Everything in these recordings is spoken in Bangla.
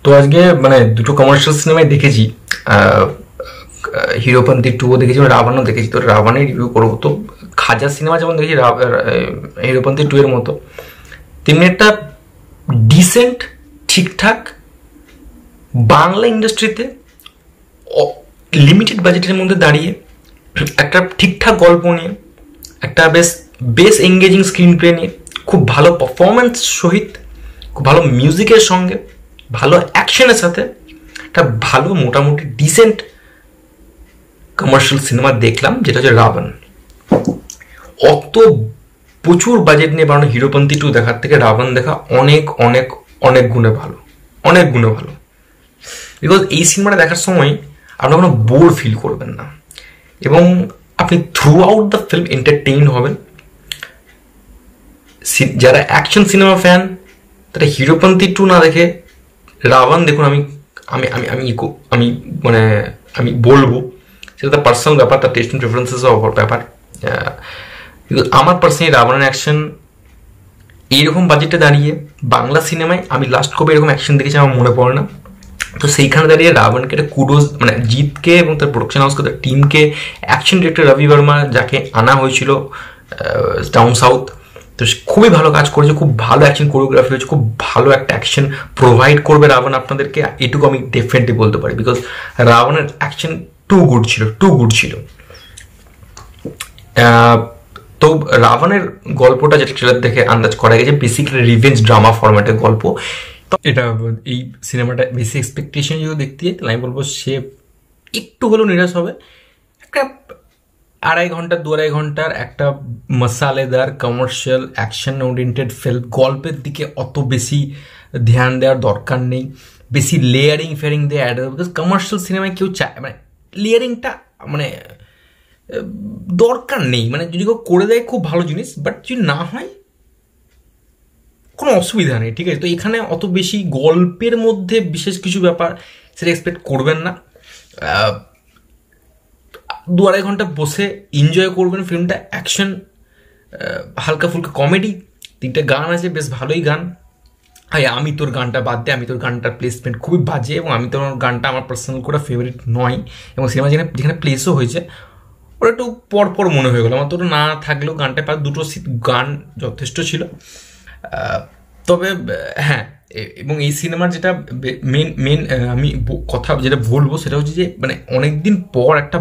তো আজকে মানে দুটো কমার্শিয়াল সিনেমায় দেখেছি, হিরোপন্থী 2 দেখেছি, রাবণও দেখেছি। তো রাবণের রিভিউ করবো। তো খাজা সিনেমা যেমন দেখেছি হিরোপন্থী 2 এর মতো, তেমনি একটা ডিসেন্ট ঠিকঠাক বাংলা ইন্ডাস্ট্রিতে লিমিটেড বাজেটের মধ্যে দাঁড়িয়ে একটা ঠিকঠাক গল্প নিয়ে, একটা বেশ এঙ্গেজিং স্ক্রিন প্লে নিয়ে, খুব ভালো পারফরমেন্স সহিত, খুব ভালো মিউজিকের সঙ্গে, ভালো অ্যাকশনের সাথে একটা ভালো মোটামুটি ডিসেন্ট কমার্শিয়াল সিনেমা দেখলাম, যেটা হচ্ছে রাবণ। অত প্রচুর বাজেট নিয়ে বানানো হিরোপন্থী 2 দেখার থেকে রাবণ দেখা অনেক অনেক অনেক গুণে ভালো, অনেক গুণে ভালো। বিকজ এই সিনেমাটা দেখার সময় আপনি কোনো বোর ফিল করবেন না এবং আপনি throughout the film entertain হবেন। যারা অ্যাকশন সিনেমা ফ্যান তারা হিরোপন্থী 2 না দেখে রাবণ দেখুন। আমি আমি আমি আমি আমি মানে আমি বলবো সেটা তার পার্সোনাল ব্যাপার, তার টেস্ট অ্যান্ড প্রেফারেন্সেসও ব্যাপার। কিন্তু আমার পার্সোনালি রাবণের অ্যাকশন এইরকম বাজেটে দাঁড়িয়ে বাংলা সিনেমায় আমি লাস্ট কবে এরকম অ্যাকশন দেখেছি আমার মনে পড়ে না। তো সেইখানে দাঁড়িয়ে রাবণকে একটা কুডোজ, মানে জিতকে এবং তার প্রোডাকশন হাউসকে, তার টিমকে, অ্যাকশন ডিরেক্টর রবি বর্মা যাকে আনা হয়েছিল ডাউন সাউথ, তো খুবই ভালো কাজ করেছে, খুব ভালো অ্যাকশন কোরিওগ্রাফি হয়েছে, খুব ভালো একটা অ্যাকশন প্রোভাইড করবে রাবণ আপনাদেরকে, এটুকু আমি ডেফিনেটলি বলতে পারি। বিকজ রাবণের অ্যাকশন টু গুড ছিল। তো রাবণের গল্পটা যেটা ট্রেলার দেখে আন্দাজ করা গেছে বেসিক্যালি রিভেঞ্জ ড্রামা ফরম্যাটের গল্প। তো এটা এই সিনেমাটা বেশি এক্সপেকটেশন যদি দেখতে যাই তাহলে আমি বলবো সে একটু হলেও নিরাশ হবে। একটা 2.5 ঘন্টার একটা মশালেদার কমার্শিয়াল অ্যাকশন ওরিয়েন্টেড ফিল্ম, গল্পের দিকে অত বেশি ধ্যান দেওয়ার দরকার নেই, বেশি লেয়ারিং ফেয়ারিং দিয়ে অ্যাড হবে। বিকজ কমার্শিয়াল সিনেমায় কেউ চায় মানে লেয়ারিংটা মানে দরকার নেই। মানে যদি কেউ করে দেয় খুব ভালো জিনিস, বাট যদি না হয় কোনো অসুবিধা নেই, ঠিক আছে। তো এখানে অত বেশি গল্পের মধ্যে বিশেষ কিছু ব্যাপার সেটা এক্সপেক্ট করবেন না। 2.5 ঘন্টা বসে এনজয় করবেন ফিল্মটা। অ্যাকশন, হালকা ফুলকা কমেডি, 3টে গান আছে, বেশ ভালোই গান। আমি তোর গানটা বাদ দে, আমি তোর গানটার প্লেসমেন্ট খুবই বাজে এবং আমি তোর গানটা আমার পার্সোনাল করে ফেভারিট নয়। এবং সিনেমা যেখানে প্লেসও হয়েছে ওটা একটু পরপর মনে হয়ে গেলো আমার। তোর না থাকলেও গানটা পার দুটো গান যথেষ্ট ছিল। তবে হ্যাঁ, এবং এই সিনেমার যেটা মেন আমি কথা যেটা বলবো সেটা হচ্ছে যে মানে অনেকদিন পর একটা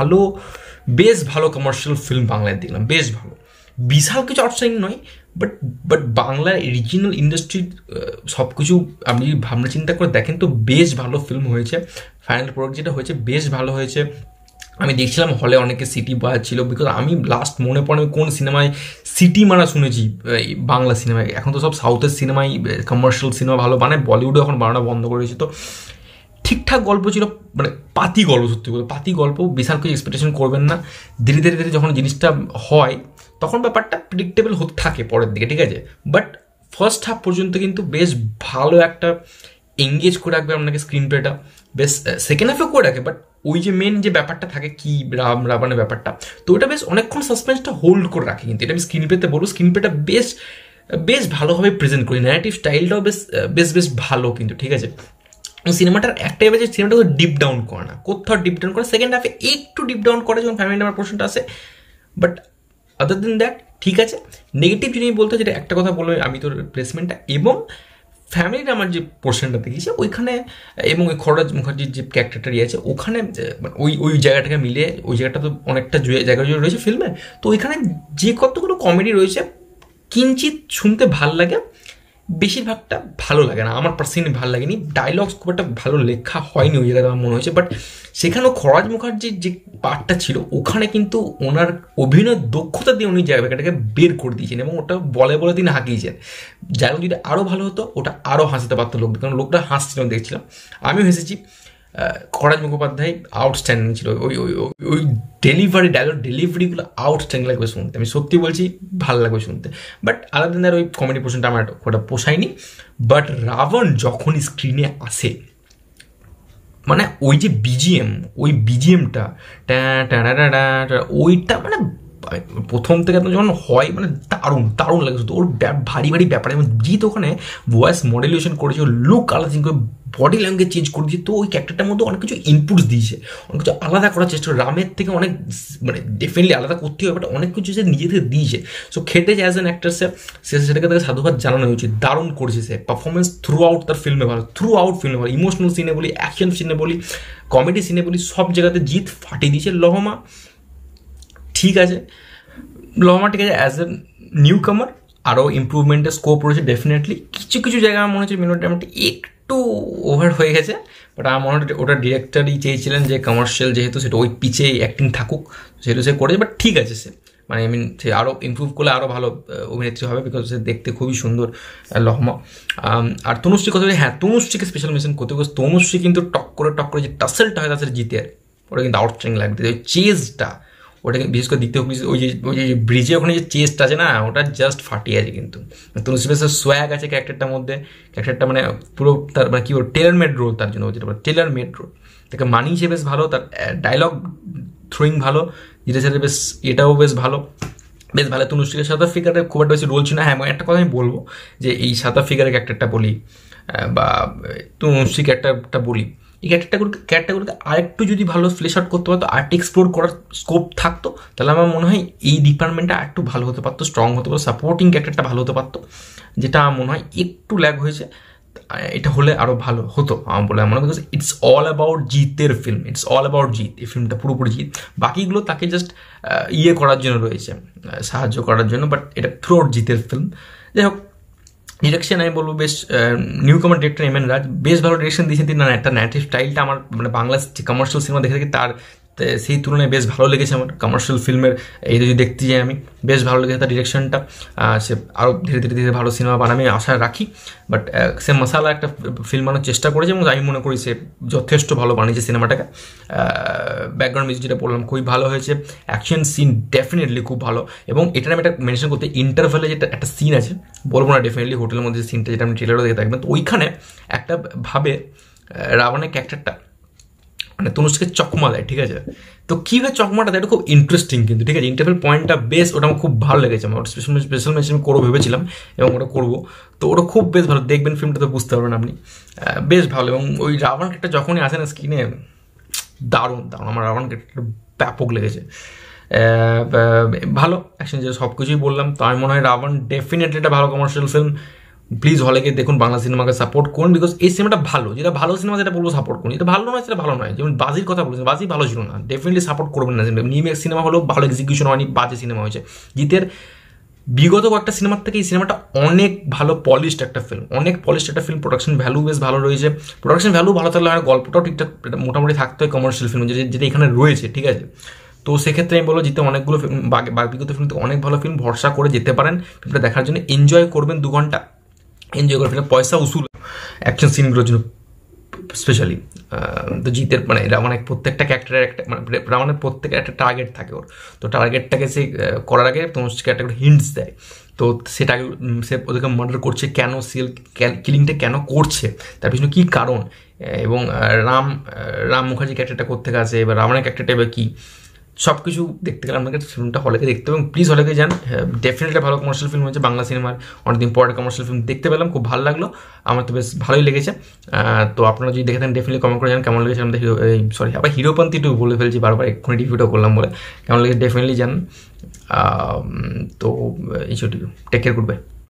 বেশ ভালো কমার্শিয়াল ফিল্ম বাংলায় দেখলাম, বেশ ভালো। বিশাল কিছু আউটস্ট্যান্ডিং নয়, বাট বাংলার রিজিনাল ইন্ডাস্ট্রির সব কিছু আপনি ভাবনা চিন্তা করে দেখেন তো বেশ ভালো ফিল্ম হয়েছে। ফাইনাল প্রোডাক্ট যেটা হয়েছে বেশ ভালো হয়েছে। আমি দেখছিলাম হলে অনেকে সিটি বাজাচ্ছিল, বিকজ আমি লাস্ট মনে পড়ে আমি কোন সিনেমায় সিটি মারা শুনেছি বাংলা সিনেমায়। এখন তো সব সাউথের সিনেমায় কমার্শিয়াল সিনেমা ভালো বানায়, বলিউডে এখন বানানো বন্ধ করে দিয়েছে। তো ঠিকঠাক গল্প ছিল, মানে পাতি গল্প, সত্যি বলতে পাতি গল্প। বিশাল কিছু এক্সপেকটেশন করবেন না। ধীরে ধীরে ধীরে যখন জিনিসটা হয় তখন ব্যাপারটা প্রেডিক্টেবল হতে থাকে পরের দিকে, ঠিক আছে। বাট ফার্স্ট হাফ পর্যন্ত কিন্তু বেশ ভালো একটা এঙ্গেজ করে রাখবে আপনাকে স্ক্রিন প্লেটা, বেশ সেকেন্ড হাফে করে রাখে। বাট ওই যে মেন যে ব্যাপারটা থাকে কি রাবণের ব্যাপারটা, তো ওটা বেশ অনেকক্ষণ সাসপেন্সটা হোল্ড করে রাখে। কিন্তু এটা আমি স্ক্রিন প্লেতে বলবো, স্ক্রিন প্লেটা বেশ ভালোভাবে প্রেজেন্ট করি, ন্যারেটিভ স্টাইলটাও বেশ ভালো কিন্তু, ঠিক আছে। সিনেমাটার একটাই ব্যাপার, সিনেমাটা ডিপ ডাউন করে না, কোথাও ডিপ ডাউন করে, সেকেন্ড হাফে একটু ডিপ ডাউন করে যখন ফ্যামিলি নাম্বার পোর্শনটা আসে। বাট আদার দেন দ্যাট ঠিক আছে। নেগেটিভ যদি বলতে যেটা একটা কথা বলবো, আমি তোর প্লেসমেন্টটা এবং ফ্যামিলির আমার যে পোর্শনটা দেখেছি ওইখানে, এবং ওই খররাজ মুখার্জির যে ক্যারেক্টারটাই আছে ওখানে, ওই জায়গাটাকে মিলে ওই জায়গাটা তো অনেকটা জায়গা জুড়ে রয়েছে ফিল্মে। তো ওইখানে যে কতগুলো কমেডি রয়েছে কিঞ্চিত শুনতে ভাল লাগে, বেশিরভাগটা ভালো লাগে না। আমার পার্সোনালি ভালো লাগেনি। ডায়লগস খুব একটা ভালো লেখা হয়নি ওই জায়গায় আমার মনে হয়েছে। বাট সেখানেও খরাজ মুখার্জির যে পার্টটা ছিল ওখানে কিন্তু ওনার অভিনয় দক্ষতা দিয়ে উনি জায়গাটাকে বের করে দিয়েছেন এবং ওটা বলে তিনি হাঁকিয়েছেন। যাই যদি আরও ভালো হতো ওটা আরও হাসতে পারতো লোকটা, কারণ লোকটা হাসছিল দেখছিলাম, আমিও হেসেছি। খরাজ মুখোপাধ্যায় আউটস্ট্যান্ডিং ছিল, ওই ডায়লগ ডেলিভারিগুলো আউটস্ট্যান্ডিং লাগবে শুনতে, আমি সত্যি বলছি ভালো লাগবে শুনতে। বাট আলাদা ওই কমেডি পোর্শনটা আমার ওটা পোষায়নি। বাট রাবণ যখন স্ক্রিনে আসে, মানে ওই যে বিজিএম, ওই বিজিএমটা ওইটা মানে প্রথম থেকে যখন হয় মানে দারুণ দারুণ লাগে, শুধু ওর ভারী ভারী ব্যাপার। এবং জিৎ ওখানে ভয়েস মডুলেশন করেছে, লুক আলাদা চেঞ্জ করে, বডি ল্যাঙ্গুয়েজ চেঞ্জ করে দিয়েছে। তো ওই ক্যারেক্টারটার মধ্যে অনেক কিছু ইনপুটস দিয়েছে, অনেক কিছু আলাদা করার চেষ্টা করে, রামের থেকে অনেক মানে ডেফিনেটলি আলাদা করতে হবে, বাট অনেক কিছু সে নিজে থেকে দিয়েছে। সো খেটেছে অ্যাজ অ্যান অ্যাক্টার, সেটাকে তাকে সাধুবাদ জানানো উচিত। দারুণ করেছে সে, পারফরমেন্স থ্রু আউট তার ফিল্মে ভালো, থ্রু আউট ফিল্মে ভালো, ইমোশনাল সিনে বলি, অ্যাকশন সিনে বলি, কমেডি সিনে বলি, সব জায়গাতে জিৎ ফাটিয়ে দিয়েছে। লহমা ঠিক আছে, লহমা ঠিক আছে অ্যাজ এ নিউ কামার, আরও ইম্প্রুভমেন্টের স্কোপ রয়েছে ডেফিনেটলি। কিছু কিছু জায়গায় আমার মনে হচ্ছে মেলোড্রামাটি একটু ওভার হয়ে গেছে, বাট আমার মনে হয় ওটা ডিরেক্টরই চেয়েছিলেন যে কমার্শিয়াল যেহেতু সেটা ওই পিচে অ্যাক্টিং থাকুক, সেহেতু সে করেছে। বাট ঠিক আছে, সে মানে আই মিন সে আরও ইমপ্রুভ করলে আরও ভালো অভিনেত্রী হবে, বিকজ সে দেখতে খুবই সুন্দর লহমা। আর তনুশ্রী কথা বলি, হ্যাঁ তনুশ্রীকে স্পেশাল মেনশন করতে, বিকজ তনুশ্রী কিন্তু টক করে যে টাসেলটা হয় তাদের জিতের, ওটা কিন্তু আউটস্ট্যান্ডিং লাগবে। ওই চেজটা ওটাকে বিশেষ করে দিতে হবে, ওই যে ব্রিজে ওখানে যে চেস্ট আছে না, ওটা জাস্ট ফাটিয়ে আছে। কিন্তু তনুশ্রী বেশ সোয়াগ আছে ক্যারেক্টারটার মধ্যে, ক্যারেক্টারটা মানে পুরো তার মানে কি বল টেলার মেড রোল, তার জন্য যেটা টেলার মেড রোল, তাকে মানিয়েছে বেশ ভালো, তার ডায়লগ থ্রোয়িং ভালো, যেটা সেটা বেশ এটাও বেশ ভালো, বেশ ভালো। তনুশ্রীকে সাউথ আফ্রিকার খুব একটা বেশি রোল ছিল না। হ্যাঁ, একটা কথা আমি বলবো যে এই সাউথ আফ্রিকার ক্যারেক্টারটা বলি বা তনুশ্রী ক্যারেক্টারটা বলি, এই ক্যারেক্টারগুলোকে আরেকটু যদি ভালো ফ্লেশ আউট করতে পারতো, আরেকটু এক্সপ্লোর করার স্কোপ থাকতো, তাহলে আমার মনে হয় এই ডিপার্টমেন্টটা আরেকটু ভালো হতে পারতো, স্ট্রং হতে পারতো, সাপোর্টিং ক্যারেক্টারটা ভালো হতে পারতো, যেটা আমার মনে হয় একটু ল্যাগ হয়েছে। এটা হলে আরও ভালো হতো আমার বলে মনে হয়, বিকজ ইটস অল অ্যাবাউট জিতের film, it's all about Jeet, এই ফিল্মটা পুরোপুরি জিত। বাকিগুলো তাকে জাস্ট ইয়ে করার জন্য রয়েছে, সাহায্য করার জন্য, বাট এটা থ্রু আউট জিতের ফিল্ম। যাই হোক, ডিরেকশন আমি বলবো বেশ, নিউ কামার ডিরেক্টর এম এন রাজ বেশ ভালো ডিরেকশন দিয়েছেন তিনি। একটা ন্যারেটিভ স্টাইলটা আমার মানে বাংলা যে কমার্শিয়াল সিনেমা দেখে থাকি তার সেই তুলনায় বেশ ভালো লেগেছে আমার। কমার্শিয়াল ফিল্মের এই যদি দেখতে যাই আমি, বেশ ভালো লেগেছে তার ডিরেকশনটা। সে আরও ধীরে ধীরে ধীরে ভালো সিনেমা বানাবে আশা রাখি, বাট সে মশালা একটা ফিল্ম বানানোর চেষ্টা করেছে এবং আমি মনে করি সে যথেষ্ট ভালো বানিয়েছে সিনেমাটাকে। ব্যাকগ্রাউন্ড মিউজিক যেটা বললাম খুবই ভালো হয়েছে, অ্যাকশন সিন ডেফিনেটলি খুব ভালো। এবং এটা আমি একটা মেনশন করতে, ইন্টারভেলে যেটা একটা সিন আছে, বলবো না ডেফিনেটলি, হোটেলের মধ্যে সিনটা যেটা আমি ট্রেলারও দেখে থাকবেন, তো ওইখানে একটা ভাবে রাবণের ক্যারেক্টারটা মানে তনুশ্রীকে চকমা দেয়, ঠিক আছে? তো কীভাবে চকমাটা দেয় এটা খুব ইন্টারেস্টিং কিন্তু, ঠিক আছে? ইন্টারভেল পয়েন্টটা বেশ, ওটা আমার খুব ভালো লেগেছে। আমার স্পেশাল মেনশন করবো ভেবেছিলাম এবং ওটা করবো, তো ওটা খুব বেশ ভালো। দেখবেন ফিল্মটা তো বুঝতে পারবেন আপনি, বেশ ভালো। এবং ওই রাবণ ক্যারেক্টার যখনই আসে না স্ক্রিনে, দারুণ দারুণ, আমার রাবণ ক্যারেক্টার ব্যাপক লেগেছে। ভালো অ্যাকশন, যে সব কিছুই বললাম, তো আমি মনে হয় রাবণ ডেফিনেটলি একটা ভালো কমার্শিয়াল ফিল্ম। প্লিজ হলে গিয়ে দেখুন, বাংলা সিনেমাকে সাপোর্ট করুন, বিকজ এই সিনেমাটা ভালো। যেটা ভালো সিনেমা যেটা বলবো সাপোর্ট করুন, যেটা ভালো নয় সেটা ভালো নয়। যেমন বাজির কথা বলেছেন, বাজি ভালো ছিল না, ডেফিনেটলি সাপোর্ট করবেন না। নিউমেক্স সিনেমা হলেও ভালো এক্সিকিউশন হয়নি, বাজে সিনেমা হয়েছে। জিতের বিগত কয়েকটা সিনেমার থেকে এই সিনেমাটা অনেক ভালো পলিশড একটা ফিল্ম, অনেক পলিশড একটা ফিল্ম। প্রোডাকশন ভ্যালু বেশ ভালো রয়েছে, প্রোডাকশন ভ্যালু ভালো থাকলে হয়, গল্পটাও ঠিকঠাক মোটামুটি থাকতে হয় কমার্শিয়াল ফিল্ম যেটা এখানে রয়েছে, ঠিক আছে? তো সেক্ষেত্রে আমি বলবো জিতে অনেকগুলো বিগত ফিল্ম থেকে অনেক ভালো ফিল্ম, ভরসা করে যেতে পারেন ফিল্মটা দেখার জন্য। এনজয় করবেন, 2 ঘন্টা এনজয় করে ফেলে, পয়সা উসুল অ্যাকশন সিনগুলোর জন্য স্পেশালি। তো জিতের মানে রাবণের প্রত্যেকটা ক্যারেক্টারের একটা মানে রাবণের প্রত্যেকের একটা টার্গেট থাকে ওর, তো টার্গেটটাকে সে করার আগে তনুশ্রীকে একটা হিন্টস দেয়। তো সেটাকে সে ওদেরকে মার্ডার করছে কেন, সিএল কিলিংটা কেন করছে, তার পিছনে কী কারণ, এবং রাম মুখার্জি ক্যারেক্টারটা কোত্থেকে আসে, এবার রাবণের ক্যারেক্টারটা এবার কী, সব কিছু দেখতে গেলে আপনাকে ফিল্মটা হলে দেখতে এবং প্লিজ হলে যান। ডেফিনেটলি ভালো কমার্শিয়াল ফিল্ম হয়েছে, বাংলা সিনেমার অনেকদিন পরে কমার্শিয়াল ফিল্ম দেখতে পেলাম, খুব ভালো লাগলো, আমার তো বেশ ভালোই লেগেছে। তো আপনারা যদি দেখে থাকেন ডেফিনেটলি কমেন্ট করে জান কেমন লেগেছে। আমাদের সরি আবার হিরোপন্থী একটু বলে ফেলছি বারবার, এক্ষুনি রিভিউটা করলাম বলে, কেমন লেগেছে ডেফিনেটলি জান। তো এই টেক কেয়ার, গুড বাই।